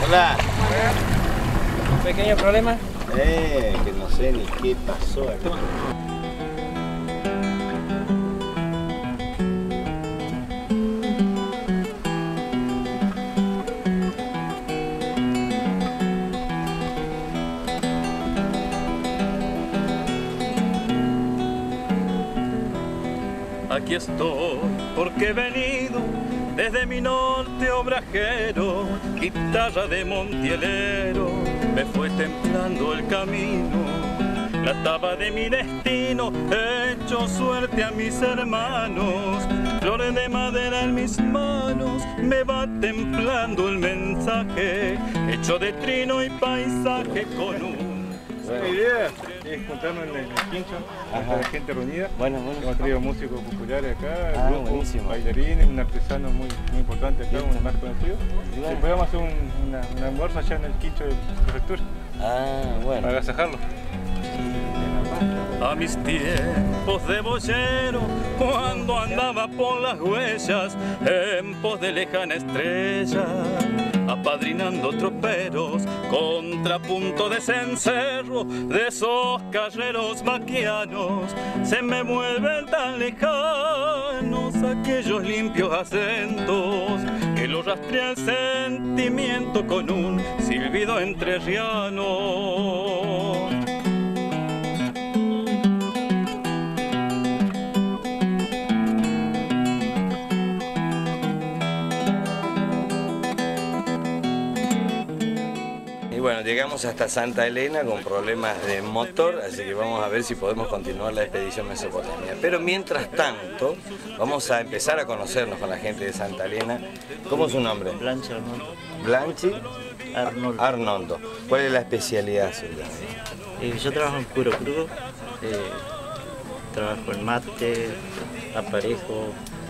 Hola. ¿Un pequeño problema? Que no sé ni qué pasó aquí. Aquí estoy porque he venido desde mi norte obrajero, guitarra de montielero, me fue templando el camino. La taba de mi destino, he hecho suerte a mis hermanos, flores de madera en mis manos, me va templando el mensaje, hecho de trino y paisaje con un... La idea es juntarnos en el quincho, la gente reunida. Bueno. Hemos traído músicos populares acá, grupos, buenísimo. bailarines, un artesano muy importante acá, un más conocido. Bueno. Después vamos a hacer un almuerzo allá en el quincho de prefectura, Bueno. para agasajarlo. A mis tiempos de boyero, cuando andaba por las huellas, en pos de lejana estrella, apadrinando troperos, contrapunto de cencerro, de esos carreros maquianos, se me vuelven tan lejanos aquellos limpios acentos, que lo rastrea el sentimiento con un silbido entrerriano. Y bueno, llegamos hasta Santa Elena con problemas de motor, así que vamos a ver si podemos continuar la expedición Mesopotamia. Pero mientras tanto, vamos a empezar a conocernos con la gente de Santa Elena. ¿Cómo es su nombre? Blanchi Arnoldo. Blanchi Arnoldo. Arnoldo. ¿Cuál es la especialidad suya? Yo trabajo en cuero crudo, trabajo en mate, aparejo,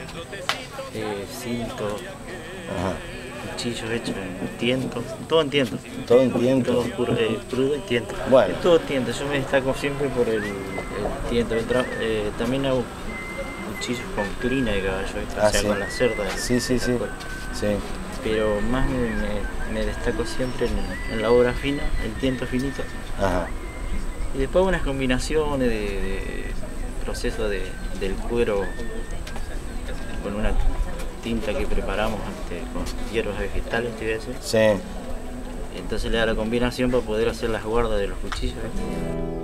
cinto, cuchillos hechos en tiento, todo en tiento. Todo en tiento. Todo crudo y tiento. Bueno. Es todo tiento, yo me destaco siempre por el tiento. También hago cuchillos con crina de caballo, o sea, sí. con la cerda. Sí. Pero más me destaco siempre en la obra fina, el tiento finito. Ajá. Y después unas combinaciones de proceso del cuero con una tinta que preparamos con hierbas vegetales, te voy a decir. Sí. Entonces le da la combinación para poder hacer las guardas de los cuchillos.